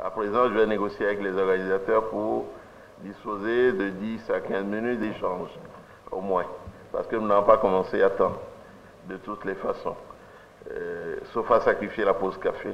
À présent, je vais négocier avec les organisateurs pour disposer de 10 à 15 minutes d'échange, au moins. Parce que nous n'avons pas commencé à temps, de toutes les façons. Sauf à sacrifier la pause café,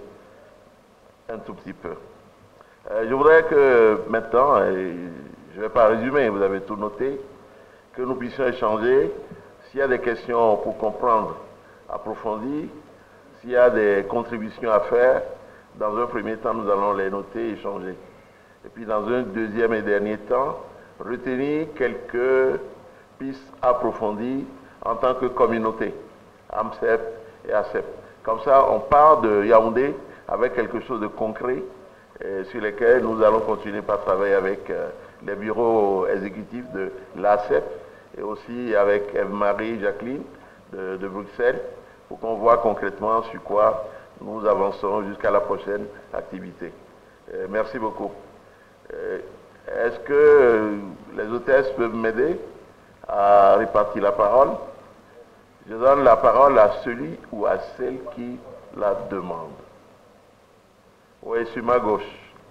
un tout petit peu. Je voudrais que maintenant, je ne vais pas résumer, vous avez tout noté, que nous puissions échanger. S'il y a des questions pour comprendre, approfondir, s'il y a des contributions à faire, dans un premier temps, nous allons les noter et échanger. Et puis dans un deuxième et dernier temps, retenir quelques pistes approfondies en tant que communauté, AMCEP et ACEP. Comme ça, on part de Yaoundé avec quelque chose de concret sur lesquels nous allons continuer par travailler avec les bureaux exécutifs de l'ACEP et aussi avec Eve-Marie Jacqueline de Bruxelles pour qu'on voit concrètement sur quoi nous avançons jusqu'à la prochaine activité. Merci beaucoup. Est-ce que les hôtesses peuvent m'aider à répartir la parole? Je donne la parole à celui ou à celle qui la demande. Oui, sur ma gauche.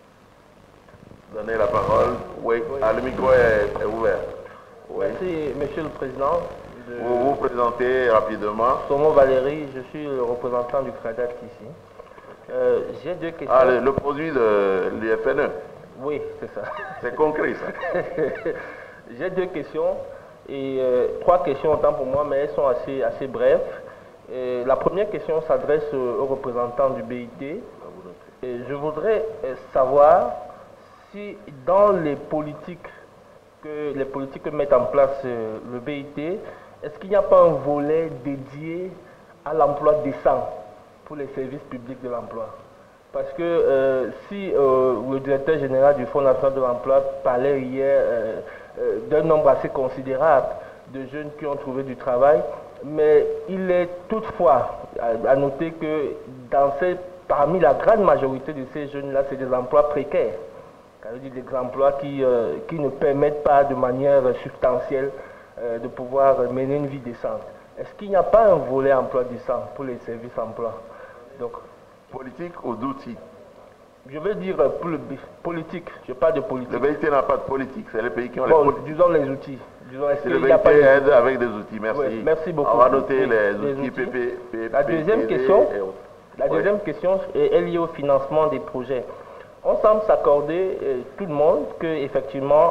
Donnez la parole. Oui, oui. Ah, le micro est ouvert. Oui. Merci, Monsieur le Président. Vous vous présentez rapidement. Somo Valérie, je suis le représentant du CRADAT ici. J'ai deux questions. Ah, le produit de l'IFNE. Oui, c'est ça. C'est concret, ça. J'ai deux questions, et trois questions autant pour moi, mais elles sont assez brèves. La première question s'adresse aux représentants du BIT. Et je voudrais savoir si dans les politiques que met en place le BIT, est-ce qu'il n'y a pas un volet dédié à l'emploi décent pour les services publics de l'emploi? Parce que si le directeur général du Fonds national de l'emploi parlait hier d'un nombre assez considérable de jeunes qui ont trouvé du travail, mais il est toutefois à noter que parmi la grande majorité de ces jeunes-là, c'est des emplois précaires. Ça veut dire des emplois qui ne permettent pas de manière substantielle de pouvoir mener une vie décente. Est-ce qu'il n'y a pas un volet emploi décent pour les services emploi? Donc, politique ou d'outils? Je veux dire pour le politique, je parle de politique. Le BIT n'a pas de politique, c'est les pays qui ont bon, les politiques. Disons les outils. C'est le BIT aide avec des outils, merci. Oui, merci beaucoup. On va noter les outils PP. La deuxième question est liée au financement des projets. On semble s'accorder, tout le monde, que effectivement,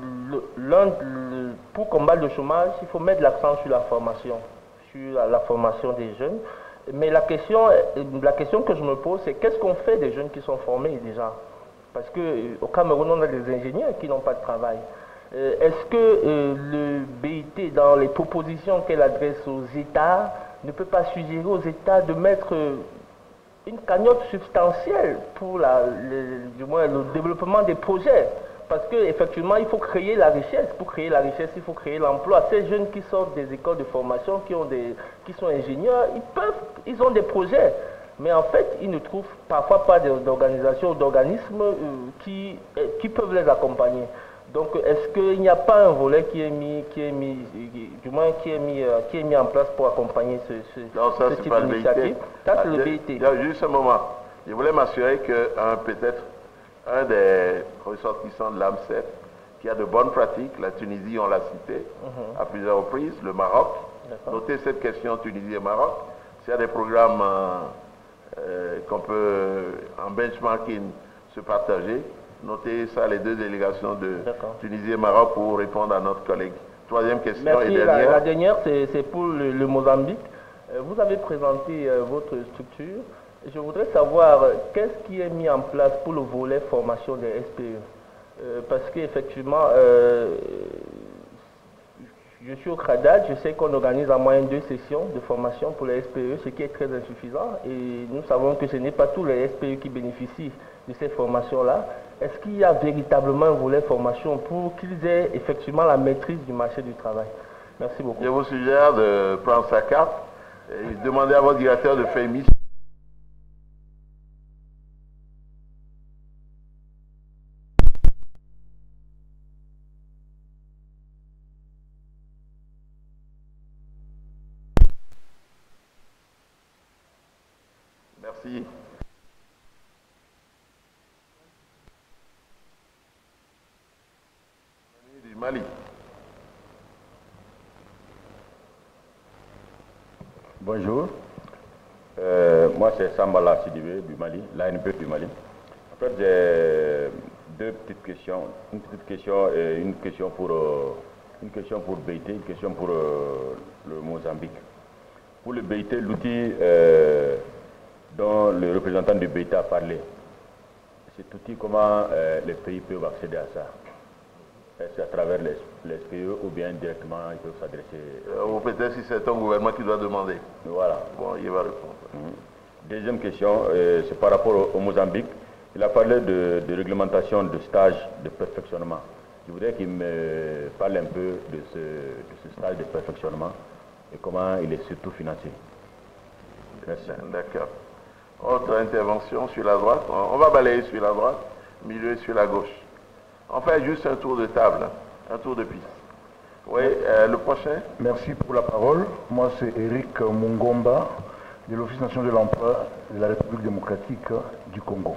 pour combattre le chômage, il faut mettre l'accent sur la formation des jeunes. Mais la question que je me pose, c'est qu'est-ce qu'on fait des jeunes qui sont formés déjà? Parce qu'au Cameroun, on a des ingénieurs qui n'ont pas de travail. Est-ce que le BIT, dans les propositions qu'elle adresse aux États, ne peut pas suggérer aux États de mettre une cagnotte substantielle pour du moins le développement des projets? Parce qu'effectivement, il faut créer la richesse. Pour créer la richesse, il faut créer l'emploi. Ces jeunes qui sortent des écoles de formation, qui sont ingénieurs, ils ont des projets. Mais en fait, ils ne trouvent parfois pas d'organisations ou d'organismes qui peuvent les accompagner. Donc, est-ce qu'il n'y a pas un volet qui est mis en place pour accompagner ce type d'initiative? Ça, c'est le BIT. Juste un moment. Je voulais m'assurer que peut-être un des ressortissants de l'AMCEP qui a de bonnes pratiques, la Tunisie, on l'a cité à plusieurs reprises, le Maroc. Notez cette question Tunisie et Maroc. S'il y a des programmes qu'on peut, en benchmarking, se partager, notez ça, les deux délégations de Tunisie et Maroc pour répondre à notre collègue. Troisième question. Merci. Et dernière. La dernière, c'est pour le Mozambique. Vous avez présenté votre structure. Je voudrais savoir qu'est-ce qui est mis en place pour le volet formation des SPE. Parce qu'effectivement, je suis au CRADAT, je sais qu'on organise en moyenne 2 sessions de formation pour les SPE, ce qui est très insuffisant. Et nous savons que ce n'est pas tous les SPE qui bénéficient de ces formations-là. Est-ce qu'il y a véritablement un volet formation pour qu'ils aient effectivement la maîtrise du marché du travail? Merci beaucoup. Je vous suggère de prendre sa carte et demander à votre directeur de faire une mission. Merci. Mali. Bonjour, moi c'est Sambala Sidibé du Mali, l'ANP du Mali. En fait, j'ai deux petites questions, une petite question et une question pour BIT, une question pour le Mozambique. Pour le BIT, l'outil dont le représentant du BIT a parlé, cet outil, comment les pays peuvent accéder à ça? Est-ce à travers les SPE ou bien directement ils peuvent s'adresser Peut-être si c'est un gouvernement qui doit demander. Voilà. Bon, il va répondre. Deuxième question, c'est par rapport au Mozambique. Il a parlé de réglementation de stage de perfectionnement. Je voudrais qu'il me parle un peu de ce stage de perfectionnement et comment il est surtout financé. Merci. D'accord. Autre intervention sur la droite. On va balayer sur la droite, milieu sur la gauche. On fait juste un tour de table, un tour de piste. Oui, le prochain. Merci pour la parole. Moi, c'est Eric Mungomba, de l'Office national de l'emploi de la République démocratique du Congo.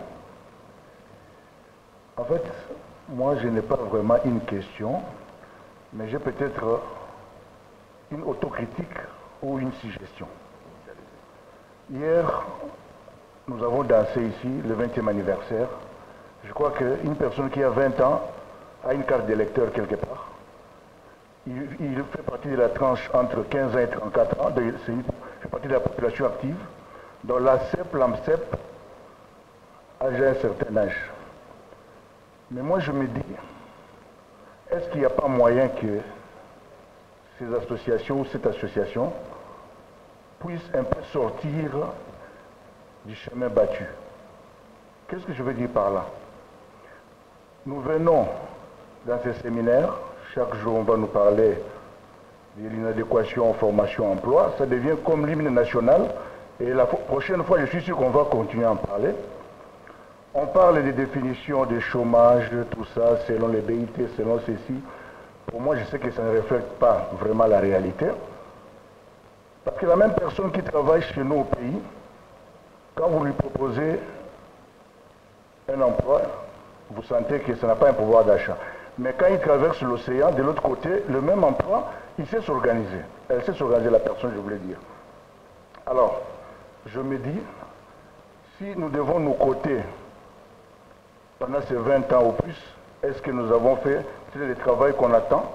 En fait, moi, je n'ai pas vraiment une question, mais j'ai peut-être une autocritique ou une suggestion. Hier, nous avons dansé ici le 20e anniversaire. Je crois qu'une personne qui a 20 ans a une carte d'électeur quelque part. Il fait partie de la tranche entre 15 ans et 34 ans, il fait partie de la population active. Dans l'ACEP, l'AMCEP, j'ai un certain âge. Mais moi je me dis, est-ce qu'il n'y a pas moyen que ces associations ou cette association puissent un peu sortir du chemin battu? Qu'est-ce que je veux dire par là? Nous venons dans ces séminaires, chaque jour on va nous parler de l'inadéquation formation-emploi, ça devient comme l'hymne national, et la prochaine fois je suis sûr qu'on va continuer à en parler. On parle des définitions de chômage, tout ça, selon les BIT, selon ceci. Pour moi, je sais que ça ne reflète pas vraiment la réalité. Parce que la même personne qui travaille chez nous au pays, quand vous lui proposez un emploi, vous sentez que ça n'a pas un pouvoir d'achat. Mais quand il traverse l'océan, de l'autre côté, le même emploi, il sait s'organiser. Elle sait s'organiser, la personne, je voulais dire. Alors, je me dis, si nous devons nous coter pendant ces 20 ans ou plus, est-ce que nous avons fait le travail qu'on attend?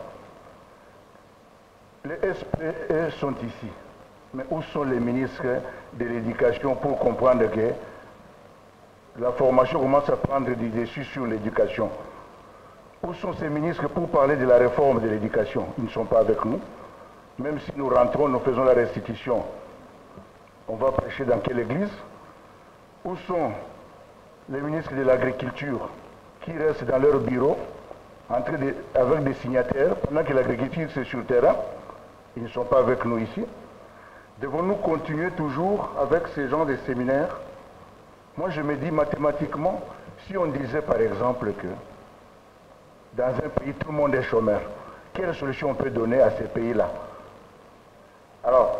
Les SPE sont ici. Mais où sont les ministres de l'Éducation pour comprendre que la formation commence à prendre des dessus sur l'éducation? Où sont ces ministres pour parler de la réforme de l'éducation? Ils ne sont pas avec nous. Même si nous rentrons, nous faisons la restitution. On va prêcher dans quelle église? Où sont les ministres de l'Agriculture qui restent dans leur bureau avec des signataires pendant que l'agriculture c'est sur le terrain? Ils ne sont pas avec nous ici. Devons-nous continuer toujours avec ces genres de séminaires? Moi je me dis mathématiquement, si on disait par exemple que dans un pays tout le monde est chômeur, quelle solution on peut donner à ces pays-là? Alors,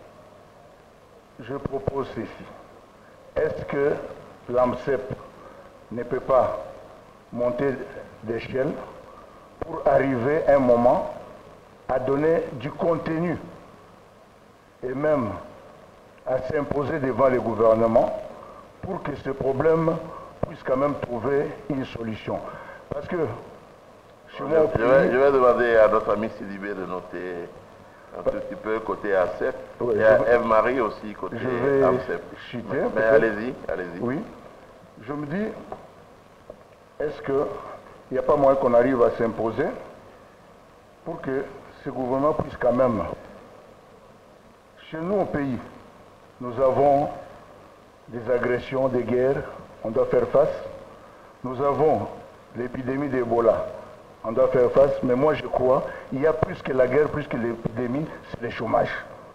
je propose ceci. Est-ce que l'AMCEP ne peut pas monter d'échelle pour arriver à un moment à donner du contenu et même à s'imposer devant le gouvernement pour que ce problème puisse quand même trouver une solution? Parce que je vais demander à notre ami Sidibé de noter un tout petit peu côté ACEP. Oui, il y a Eve-Marie aussi côté AMCEP. Mais allez-y, allez-y. Oui, je me dis, est-ce qu'il n'y a pas moyen qu'on arrive à s'imposer pour que ce gouvernement puisse quand même... Chez nous au pays, nous avons des agressions, des guerres, on doit faire face. Nous avons l'épidémie d'Ebola, on doit faire face, mais moi je crois, il y a plus que la guerre, plus que l'épidémie, c'est le chômage.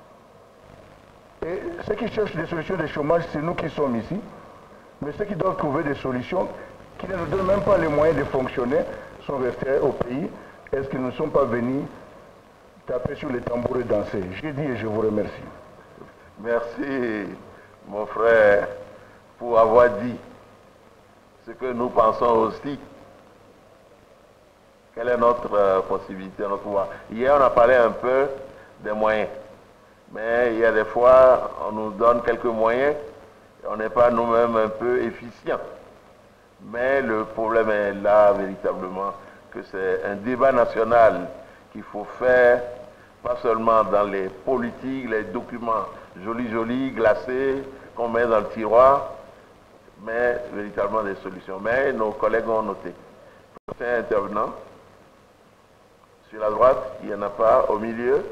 Et ceux qui cherchent des solutions de chômage, c'est nous qui sommes ici. Mais ceux qui doivent trouver des solutions, qui ne nous donnent même pas les moyens de fonctionner, sont restés au pays. Est-ce qu'ils ne sont pas venus taper sur les tambours et danser? J'ai dit et je vous remercie. Merci, mon frère, pour avoir dit ce que nous pensons aussi. Quelle est notre possibilité, notre pouvoir? Hier, on a parlé un peu des moyens. Mais il y a des fois, on nous donne quelques moyens et on n'est pas nous-mêmes un peu efficients. Mais le problème est là, véritablement, que c'est un débat national qu'il faut faire, pas seulement dans les politiques, les documents jolis, glacés, qu'on met dans le tiroir, mais véritablement des solutions. Mais nos collègues ont noté. Prochain intervenant, sur la droite, il n'y en a pas. Au milieu,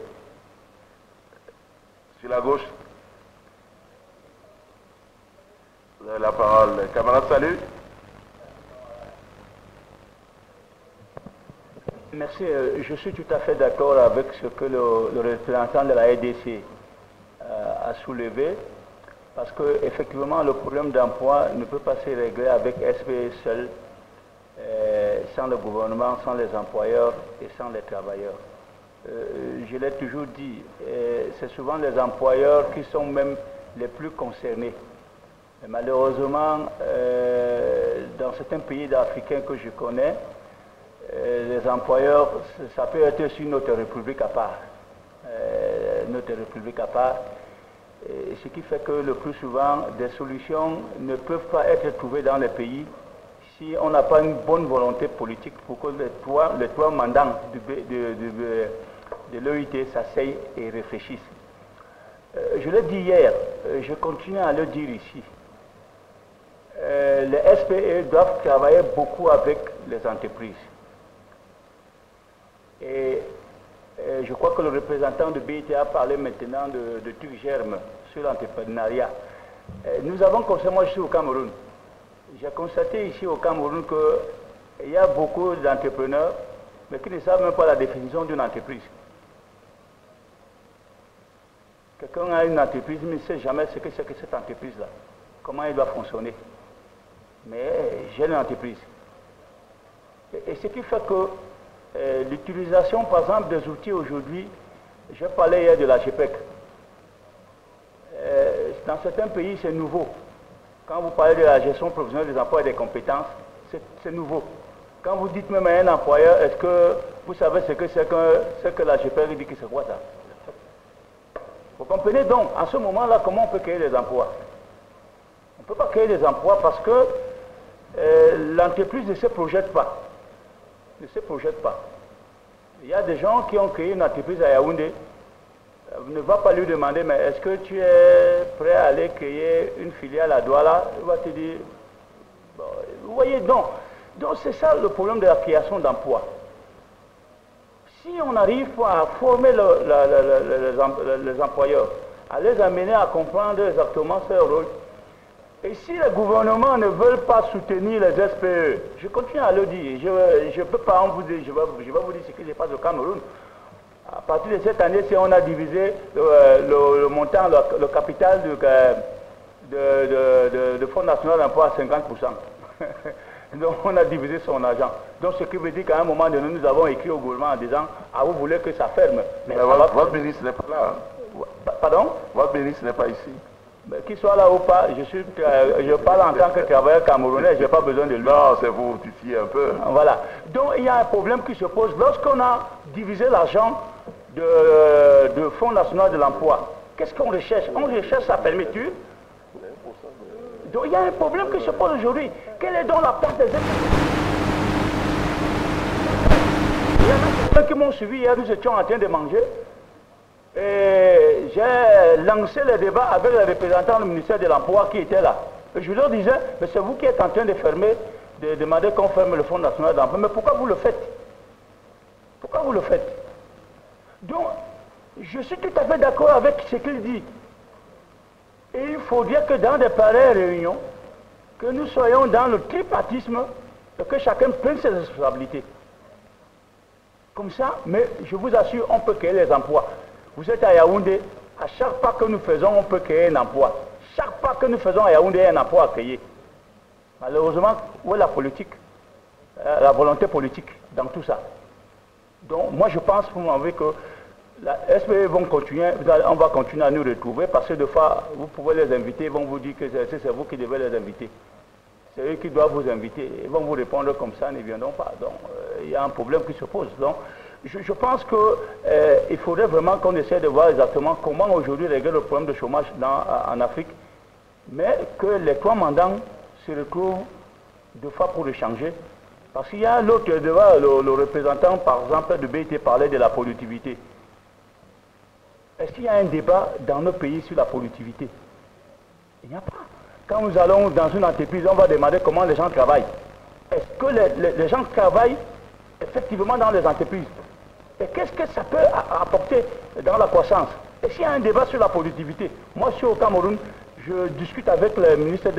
sur la gauche, vous avez la parole. Camarade, salut. Merci. Je suis tout à fait d'accord avec ce que le représentant de la RDC a soulevé, parce que effectivement le problème d'emploi ne peut pas se régler avec SPE seul, sans le gouvernement, sans les employeurs et sans les travailleurs. Je l'ai toujours dit, c'est souvent les employeurs qui sont même les plus concernés. Et malheureusement, dans certains pays africains que je connais, les employeurs, ça peut être aussi notre république à part. Et ce qui fait que le plus souvent, des solutions ne peuvent pas être trouvées dans les pays si on n'a pas une bonne volonté politique pour que les trois mandants de l'OIT s'asseyent et réfléchissent. Je l'ai dit hier, je continue à le dire ici. Les SPE doivent travailler beaucoup avec les entreprises. Et je crois que le représentant de BIT a parlé maintenant de trucs germes sur l'entrepreneuriat. Nous avons constaté, moi je suis au Cameroun, j'ai constaté ici au Cameroun qu'il y a beaucoup d'entrepreneurs, mais qui ne savent même pas la définition d'une entreprise. Quelqu'un a une entreprise, mais ne sait jamais ce que c'est que cette entreprise-là, comment elle doit fonctionner. Mais j'ai une entreprise. Et ce qui fait que l'utilisation, par exemple, des outils aujourd'hui, je parlais hier de la GPEC. Dans certains pays, c'est nouveau. Quand vous parlez de la gestion professionnelle des emplois et des compétences, c'est nouveau. Quand vous dites même à un employeur, est-ce que vous savez ce que la GPEC dit que c'est quoi ça? Vous comprenez donc, à ce moment-là, comment on peut créer des emplois? On ne peut pas créer des emplois parce que l'entreprise ne se projette pas. Il y a des gens qui ont créé une entreprise à Yaoundé. Vous ne va pas lui demander, mais est-ce que tu es prêt à aller créer une filiale à Douala? Il va te dire, bon, vous voyez, donc c'est ça le problème de la création d'emplois. Si on arrive à former les employeurs, à les amener à comprendre exactement leur rôle, et si les gouvernements ne veulent pas soutenir les SPE, je continue à le dire, je ne peux pas vous dire, je vais vous dire ce qui se passe au Cameroun. À partir de cette année, si on a divisé le montant, le capital de Fonds national d'emploi à 50%. Donc on a divisé son argent. Donc ce qui veut dire qu'à un moment donné, nous avons écrit au gouvernement en disant « Ah, vous voulez que ça ferme ?» Mais votre ministre n'est pas là. Hein? Pardon? Votre ministre n'est pas ici. Qu'il soit là ou pas, je parle en tant que travailleur camerounais, je n'ai pas besoin de lui. Non, c'est vous titiller un peu. Voilà. Donc il y a un problème qui se pose. Lorsqu'on a divisé l'argent de Fonds national de l'emploi, qu'est-ce qu'on recherche? On recherche sa fermeture. Donc il y a un problème qui se pose aujourd'hui. Quelle est donc la part des études? Il y en a certains qui m'ont suivi hier, nous étions en train de manger. Et j'ai lancé le débat avec les représentants du ministère de l'Emploi qui étaient là. Et je leur disais, mais c'est vous qui êtes en train de fermer, de demander qu'on ferme le Fonds national d'emploi. Mais pourquoi vous le faites? Pourquoi vous le faites? Donc, je suis tout à fait d'accord avec ce qu'il dit. Et il faut dire que dans des pareilles réunions, que nous soyons dans le tripartisme et que chacun prenne ses responsabilités. Comme ça, mais je vous assure, on peut créer les emplois. Vous êtes à Yaoundé, à chaque pas que nous faisons, on peut créer un emploi. Chaque pas que nous faisons à Yaoundé, il y a un emploi à créer. Malheureusement, où est la politique? La volonté politique dans tout ça. Donc, moi je pense pour m'enlever que la SPE vont continuer, on va continuer à nous retrouver parce que des fois, vous pouvez les inviter, ils vont vous dire que c'est vous qui devez les inviter. C'est eux qui doivent vous inviter, ils vont vous répondre comme ça, ils ne viendront pas. Donc, il y a un problème qui se pose. Donc, je pense qu'il faudrait vraiment qu'on essaie de voir exactement comment aujourd'hui régler le problème de chômage en Afrique, mais que les 3 mandants se retrouvent deux fois pour le changer. Parce qu'il y a l'autre devant le représentant, par exemple, de BIT parlait de la productivité. Est-ce qu'il y a un débat dans nos pays sur la productivité? Il n'y a pas. Quand nous allons dans une entreprise, on va demander comment les gens travaillent. Est-ce que les gens travaillent effectivement dans les entreprises? Et qu'est-ce que ça peut apporter dans la croissance? Est-ce qu'il y a un débat sur la productivité? Moi, je suis au Cameroun, je discute avec le ministre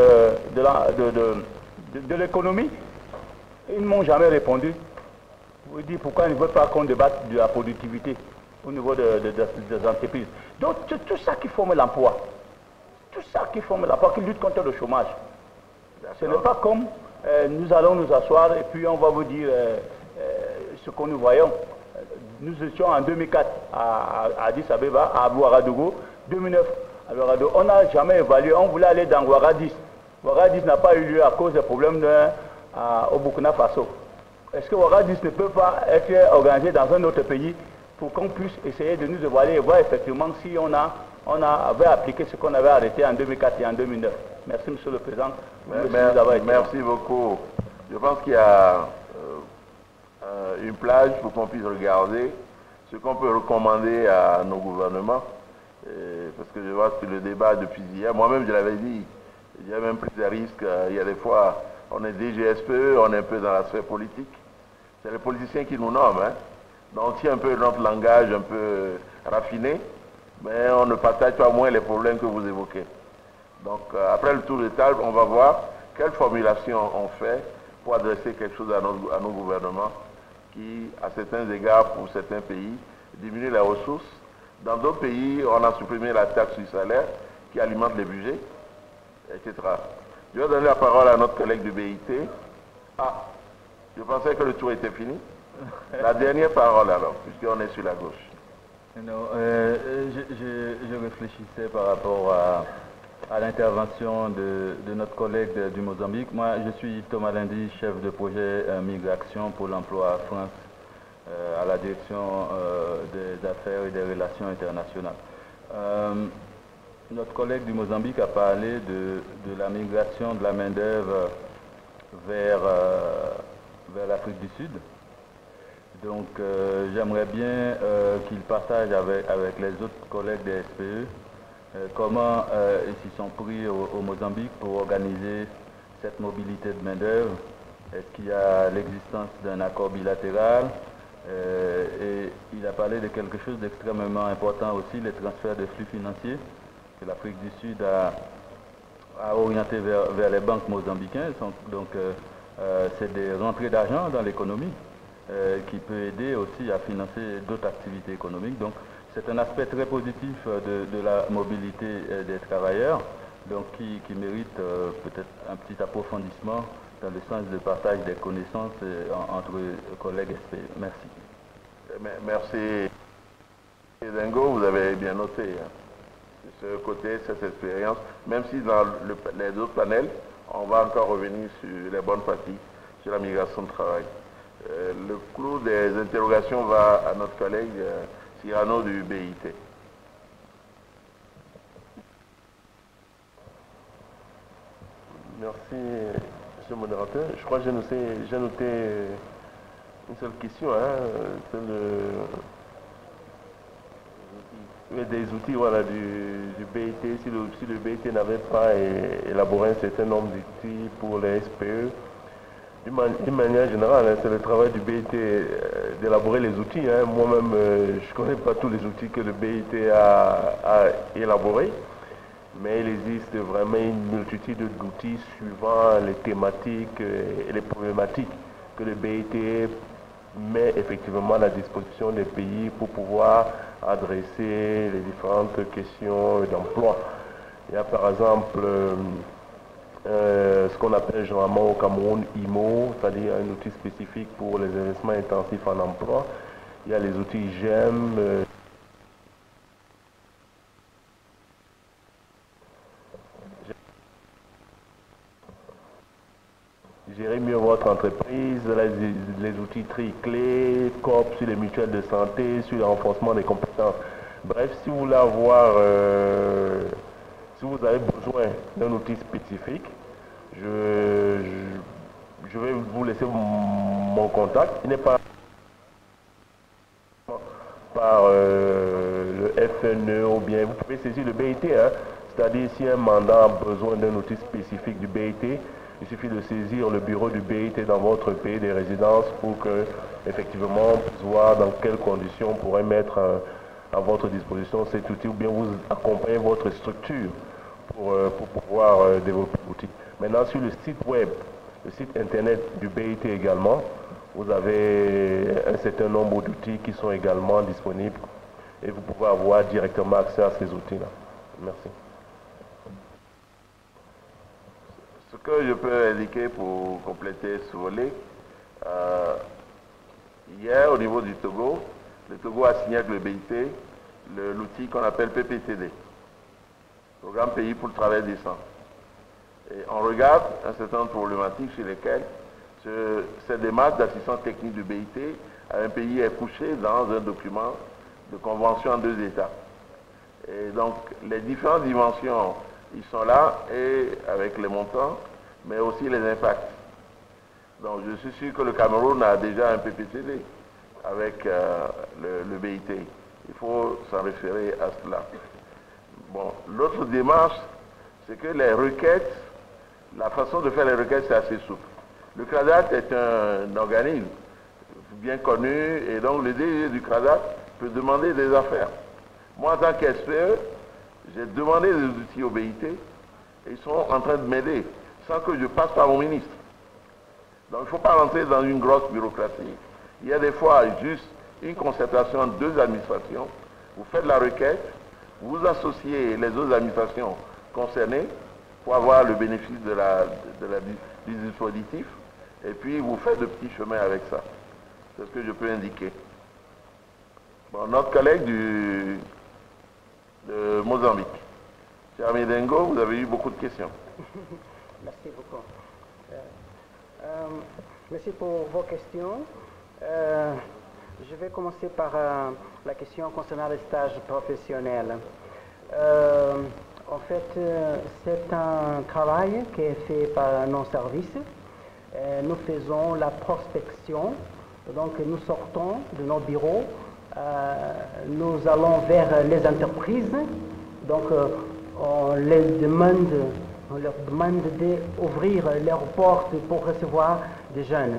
de l'économie. Ils ne m'ont jamais répondu. Vous dites pourquoi ils ne veulent pas qu'on débatte de la productivité au niveau des entreprises. Donc, c'est tout ça qui forme l'emploi. Tout ça qui forme l'emploi, qui lutte contre le chômage. Ce n'est pas comme nous allons nous asseoir et puis on va vous dire ce que nous voyons. Nous étions en 2004 à Addis Abeba, à Ouagadougou, 2009 à Ouagadougou. On n'a jamais évalué, on voulait aller dans Ouagadis. Ouagadis n'a pas eu lieu à cause des problèmes au Burkina Faso. Est-ce que Ouagadis ne peut pas être organisé dans un autre pays pour qu'on puisse essayer de nous évaluer et voir effectivement si on avait appliqué ce qu'on avait arrêté en 2004 et en 2009. Merci, Monsieur le Président. Merci beaucoup. Je pense qu'il y a une plage pour qu'on puisse regarder ce qu'on peut recommander à nos gouvernements. Parce que je vois que le débat depuis hier, moi-même je l'avais dit, j'ai même pris des risques. Il y a des fois, on est DGSPE, on est un peu dans la sphère politique. C'est les politiciens qui nous nomment. Hein. Donc on tient un peu notre langage un peu raffiné, mais on ne partage pas moins les problèmes que vous évoquez. Donc après le tour de table, on va voir quelle formulation on fait pour adresser quelque chose à nos gouvernements qui, à certains égards, pour certains pays, diminue les ressources. Dans d'autres pays, on a supprimé la taxe sur salaire qui alimente les budgets, etc. Je vais donner la parole à notre collègue du BIT. Ah, je pensais que le tour était fini. La dernière parole alors, puisqu'on est sur la gauche. Non, je réfléchissais par rapport à l'intervention de notre collègue du Mozambique. Moi, je suis Thomas Lindy, chef de projet Migration pour l'emploi à France, à la direction des affaires et des relations internationales. Notre collègue du Mozambique a parlé de la migration de la main-d'œuvre vers l'Afrique du Sud. Donc, j'aimerais bien qu'il partage avec les autres collègues des SPE comment ils s'y sont pris au Mozambique pour organiser cette mobilité de main-d'œuvre. Est-ce qu'il y a l'existence d'un accord bilatéral? Et il a parlé de quelque chose d'extrêmement important aussi, les transferts de flux financiers que l'Afrique du Sud a orienté vers les banques mozambicaines. Donc, c'est des rentrées d'argent dans l'économie qui peut aider aussi à financer d'autres activités économiques. Donc, c'est un aspect très positif de la mobilité des travailleurs, donc qui mérite peut-être un petit approfondissement dans le sens de partage des connaissances entre collègues SPE. Merci. Merci. Dengo, vous avez bien noté ce côté, cette expérience, même si dans les autres panels, on va encore revenir sur les bonnes pratiques, sur la migration de travail. Le clou des interrogations va à notre collègue Cyrano du BIT. Merci, monsieur le modérateur. Je crois que j'ai noté une seule question, c'est des outils voilà, du BIT. Si le BIT n'avait pas élaboré un certain nombre d'outils pour les SPE, d'une manière générale, c'est le travail du BIT d'élaborer les outils. Moi-même, je ne connais pas tous les outils que le BIT a élaborés, mais il existe vraiment une multitude d'outils suivant les thématiques et les problématiques que le BIT met effectivement à la disposition des pays pour pouvoir adresser les différentes questions d'emploi. Il y a par exemple ce qu'on appelle généralement au Cameroun IMO, c'est-à-dire un outil spécifique pour les investissements intensifs en emploi. Il y a les outils GEM. Gérer mieux votre entreprise, les outils tri-clés, COP sur les mutuelles de santé, sur le renforcement des compétences. Bref, si vous voulez avoir, si vous avez besoin d'un outil spécifique, je vais vous laisser mon contact. Il n'est pas par le FNE ou bien vous pouvez saisir le BIT, hein, c'est-à-dire si un mandat a besoin d'un outil spécifique du BIT, il suffit de saisir le bureau du BIT dans votre pays de résidence pour que effectivement on puisse voir dans quelles conditions on pourrait mettre à votre disposition cet outil ou bien vous accompagner votre structure pour pouvoir développer l'outil. Maintenant sur le site web, le site internet du BIT également, vous avez un certain nombre d'outils qui sont également disponibles et vous pouvez avoir directement accès à ces outils-là. Merci. Ce que je peux indiquer pour compléter ce volet, hier au niveau du Togo, le Togo a signé avec le BIT l'outil qu'on appelle PPTD, Programme Pays pour le Travail Décent. Et on regarde un certain nombre de problématiques sur lesquelles cette démarche d'assistance technique du BIT à un pays est couchée dans un document de convention en 2 États. Et donc les différentes dimensions, ils sont là, et avec les montants, mais aussi les impacts. Donc je suis sûr que le Cameroun a déjà un PPTD avec le BIT. Il faut s'en référer à cela. Bon, l'autre démarche, c'est que les requêtes, la façon de faire les requêtes, c'est assez souple. Le CRADAT est un organisme bien connu, et donc le DG du CRADAT peut demander des affaires. Moi, en tant qu'SPE, j'ai demandé des outils au BIT, et ils sont en train de m'aider, sans que je passe par mon ministre. Donc il ne faut pas rentrer dans une grosse bureaucratie. Il y a des fois juste une concertation entre 2 administrations, vous faites la requête, vous associez les autres administrations concernées pour avoir le bénéfice du dispositif, et puis vous faites de petits chemins avec ça. C'est ce que je peux indiquer. Bon, notre collègue de Mozambique, cher Medengo, vous avez eu beaucoup de questions. Merci beaucoup. Merci pour vos questions. Je vais commencer par la question concernant les stages professionnels. En fait, c'est un travail qui est fait par nos services. Nous faisons la prospection, donc nous sortons de nos bureaux, nous allons vers les entreprises, donc on leur demande d'ouvrir leurs portes pour recevoir des jeunes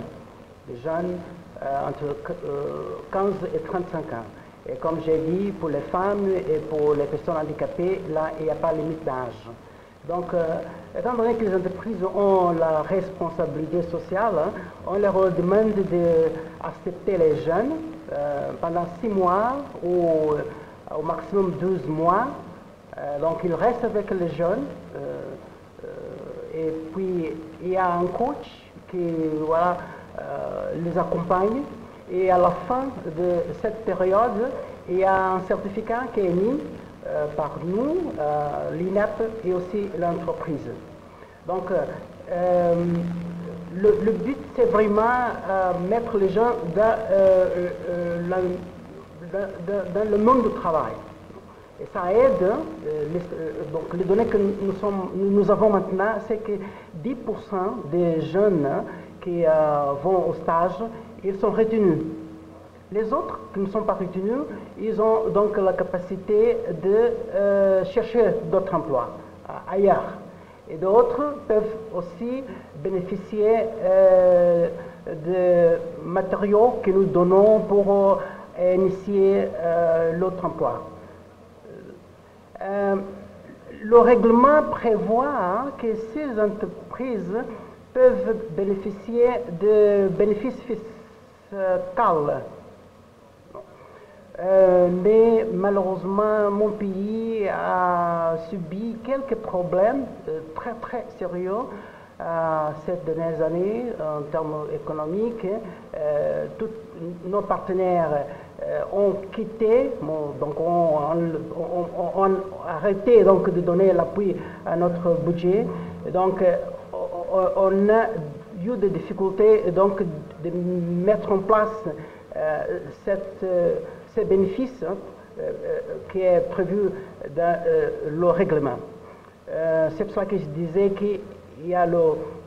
entre 15 et 35 ans. Et comme j'ai dit, pour les femmes et pour les personnes handicapées, là, il n'y a pas de limite d'âge. Donc, étant donné que les entreprises ont la responsabilité sociale, on leur demande d'accepter les jeunes pendant 6 mois ou au maximum 12 mois. Donc, ils restent avec les jeunes. Et puis, il y a un coach qui les accompagne. Et à la fin de cette période, il y a un certificat qui est émis par nous, l'INEP et aussi l'entreprise. Donc, le but, c'est vraiment mettre les gens dans le monde du travail. Et ça aide, donc les données que nous avons maintenant, c'est que 10% des jeunes qui vont au stage, ils sont retenus. Les autres qui ne sont pas retenus, ils ont donc la capacité de chercher d'autres emplois ailleurs. Et d'autres peuvent aussi bénéficier de matériaux que nous donnons pour initier l'autre emploi. Le règlement prévoit que ces entreprises peuvent bénéficier de bénéfices fiscaux. Mais malheureusement, mon pays a subi quelques problèmes très sérieux ces dernières années en termes économiques. Tous nos partenaires ont quitté, donc ont arrêté donc, de donner l'appui à notre budget. Donc, on a eu des difficultés donc, de mettre en place ces bénéfices hein, qui est prévu dans le règlement. C'est pour ça que je disais qu'il y a,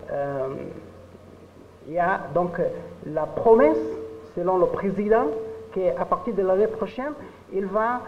donc la promesse, selon le président, qu'à partir de l'année prochaine, il va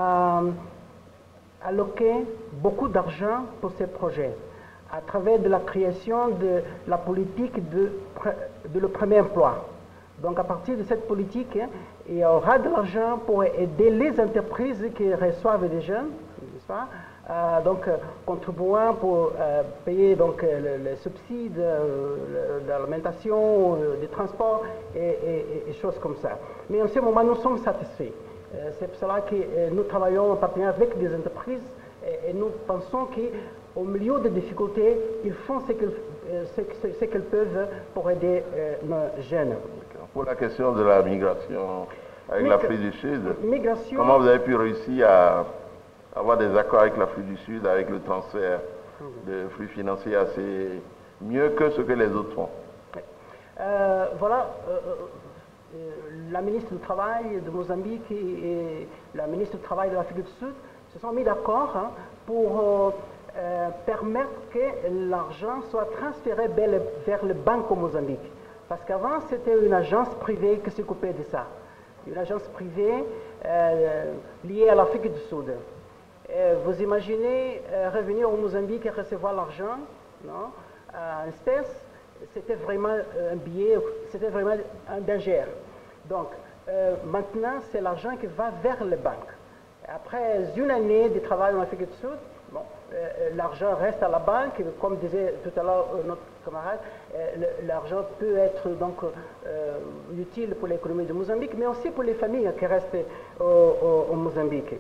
alloquer beaucoup d'argent pour ces projets, à travers de la création de la politique de le premier emploi. Donc à partir de cette politique, hein, il y aura de l'argent pour aider les entreprises qui reçoivent des jeunes, n'est-ce pas? Donc contribuant pour payer donc, les subsides d'alimentation, des transports et choses comme ça. Mais en ce moment, nous sommes satisfaits. C'est pour cela que nous travaillons en partenariat avec des entreprises et nous pensons qu'au milieu des difficultés, ils font ce qu'ils peuvent pour aider nos jeunes. Pour la question de la migration avec l'Afrique du Sud, comment vous avez pu réussir à avoir des accords avec l'Afrique du Sud, avec le transfert de flux financiers assez mieux que ce que les autres font? Voilà, la ministre du Travail de Mozambique et la ministre du Travail de l'Afrique du Sud se sont mis d'accord hein, pour permettre que l'argent soit transféré vers les banques au Mozambique. Parce qu'avant, c'était une agence privée qui s'occupait de ça. Une agence privée liée à l'Afrique du Sud. Vous imaginez revenir au Mozambique et recevoir l'argent, non, en espèces, c'était vraiment un billet, c'était vraiment un danger. Donc, maintenant, c'est l'argent qui va vers les banques. Après une année de travail en Afrique du Sud, bon, l'argent reste à la banque, comme disait tout à l'heure notre camarade, l'argent peut être donc utile pour l'économie de Mozambique, mais aussi pour les familles qui restent au Mozambique.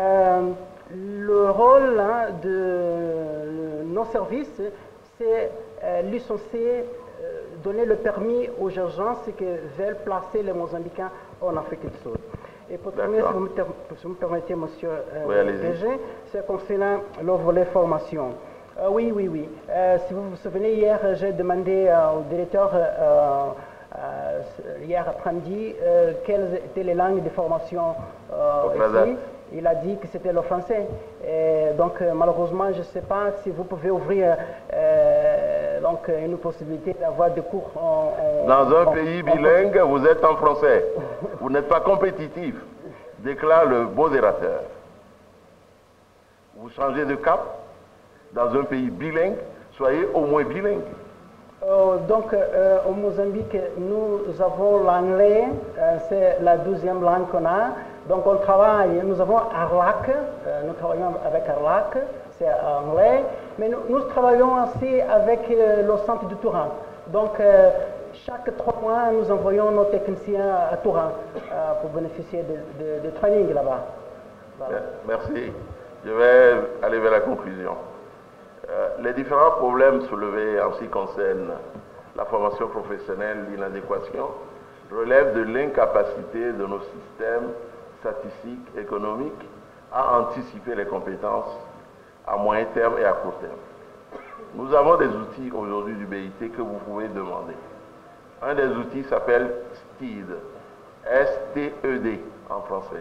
Le rôle hein, de nos services, c'est licencier, donner le permis aux agences qui veulent placer les Mozambicains en Afrique du Sud. Et pour terminer, si vous me permettez, monsieur DG, c'est concernant le volet formation. Oui. Si vous vous souvenez, hier, j'ai demandé au directeur, hier après-midi, quelles étaient les langues de formation ici. Il a dit que c'était le français. Et donc, malheureusement, je ne sais pas si vous pouvez ouvrir donc, une possibilité d'avoir des cours Dans un pays bilingue, vous êtes en français. Vous n'êtes pas compétitif, déclare le modérateur. Vous changez de cap. Dans un pays bilingue, soyez au moins bilingue. Donc, au Mozambique, nous avons l'anglais, c'est la deuxième langue qu'on a. Donc, on travaille, nous avons Arlac, nous travaillons avec Arlac, c'est anglais, mais nous travaillons aussi avec le centre du Touran. Donc, chaque 3 mois, nous envoyons nos techniciens à Touran pour bénéficier de training là-bas. Voilà. Merci. Je vais aller vers la conclusion. Les différents problèmes soulevés en ce qui concerne la formation professionnelle, l'inadéquation, relèvent de l'incapacité de nos systèmes statistiques, économiques, à anticiper les compétences à moyen terme et à court terme. Nous avons des outils aujourd'hui du BIT que vous pouvez demander. Un des outils s'appelle STED, S-T-E-D en français.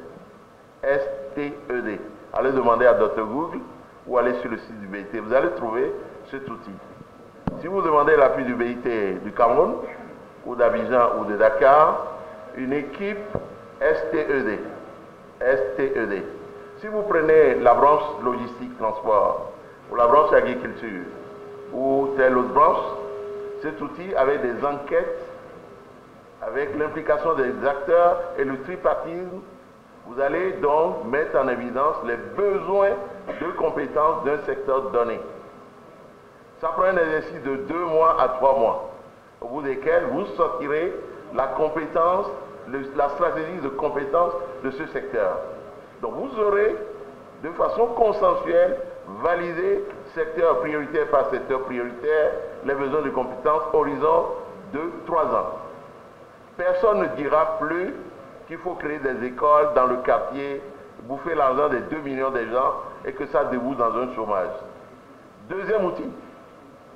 S-T-E-D. Allez demander à Dr Google ou allez sur le site du BIT. Vous allez trouver cet outil. Si vous demandez l'appui du BIT du Cameroun, ou d'Abidjan ou de Dakar, une équipe STED. STED. Si vous prenez la branche logistique, transport, ou la branche agriculture, ou telle autre branche, cet outil avec des enquêtes, avec l'implication des acteurs et le tripartisme, vous allez donc mettre en évidence les besoins de compétences d'un secteur donné. Ça prend un exercice de 2 mois à 3 mois, au bout desquels vous sortirez la compétence, la stratégie de compétences de ce secteur. Donc vous aurez, de façon consensuelle, validé secteur prioritaire par secteur prioritaire, les besoins de compétences horizon de 3 ans. Personne ne dira plus qu'il faut créer des écoles dans le quartier, bouffer l'argent des 2 millions de gens et que ça déboute dans un chômage. Deuxième outil,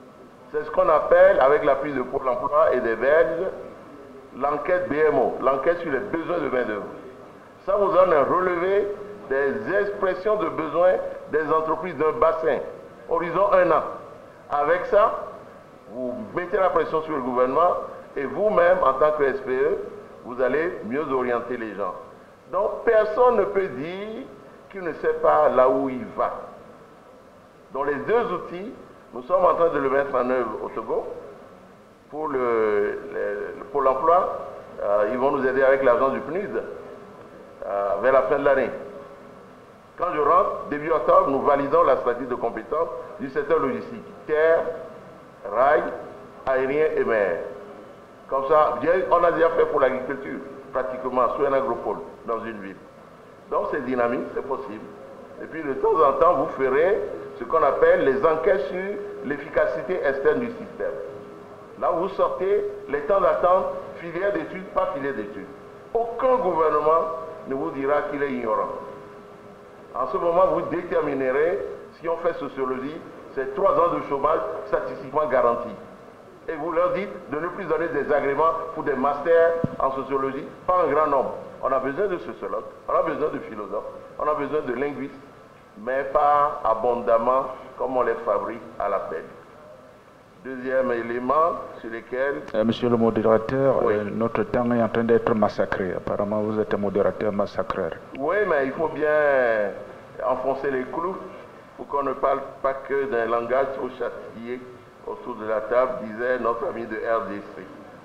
C'est ce qu'on appelle, avec l'appui de Pôle emploi et des Belges, l'enquête BMO, l'enquête sur les besoins de main-d'œuvre. Ça vous donne un relevé des expressions de besoins des entreprises d'un bassin, horizon 1 an. Avec ça, vous mettez la pression sur le gouvernement et vous-même, en tant que SPE, vous allez mieux orienter les gens. Donc, personne ne peut dire qu'il ne sait pas là où il va. Donc, les deux outils, nous sommes en train de le mettre en œuvre au Togo. Pour l'emploi, ils vont nous aider avec l'argent du PNUD vers la fin de l'année. Quand je rentre, début octobre, nous validons la stratégie de compétences du secteur logistique. Terre, rail, aérien et mer. Comme ça, on a déjà fait pour l'agriculture, pratiquement, sur un agropole, dans une ville. Donc c'est dynamique, c'est possible. Et puis de temps en temps, vous ferez ce qu'on appelle les enquêtes sur l'efficacité externe du système. Là, vous sortez les temps d'attente, filière d'études, pas filière d'études. Aucun gouvernement ne vous dira qu'il est ignorant. En ce moment, vous déterminerez, si on fait sociologie, c'est 3 ans de chômage statistiquement garanti. Et vous leur dites de ne plus donner des agréments pour des masters en sociologie, pas un grand nombre. On a besoin de sociologues, on a besoin de philosophes, on a besoin de linguistes, mais pas abondamment comme on les fabrique à la peine. Deuxième élément sur lequel... Monsieur le modérateur, oui. Notre temps est en train d'être massacré. Apparemment, vous êtes un modérateur massacreur. Oui, mais il faut bien enfoncer les clous pour qu'on ne parle pas que d'un langage trop châtié autour de la table, disait notre ami de RDC.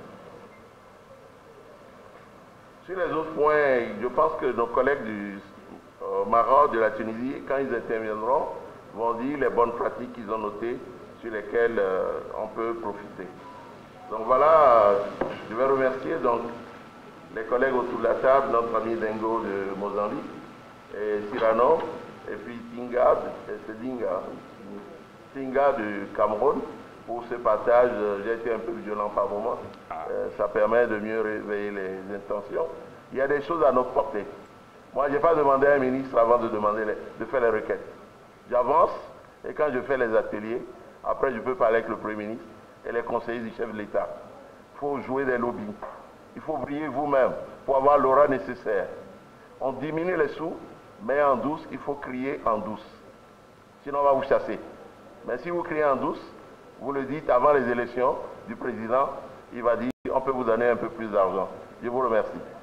Sur les autres points, je pense que nos collègues du Maroc, de la Tunisie, quand ils interviendront, vont dire les bonnes pratiques qu'ils ont notées sur lesquelles on peut profiter. Donc voilà, je vais remercier donc les collègues autour de la table, notre ami Dengo de Mozambique, et Cyrano, et puis Tinga du Cameroun, pour ce partage. J'ai été un peu violent par moment. Ça permet de mieux réveiller les intentions. Il y a des choses à notre portée. Moi, je n'ai pas demandé à un ministre avant de faire les requêtes. J'avance, et quand je fais les ateliers, après je peux parler avec le Premier ministre et les conseillers du chef de l'État. Il faut jouer des lobbies. Il faut briller vous-même pour avoir l'aura nécessaire. On diminue les sous, mais en douce, il faut crier en douce. Sinon, on va vous chasser. Mais si vous criez en douce, vous le dites avant les élections du président, il va dire on peut vous donner un peu plus d'argent. Je vous remercie.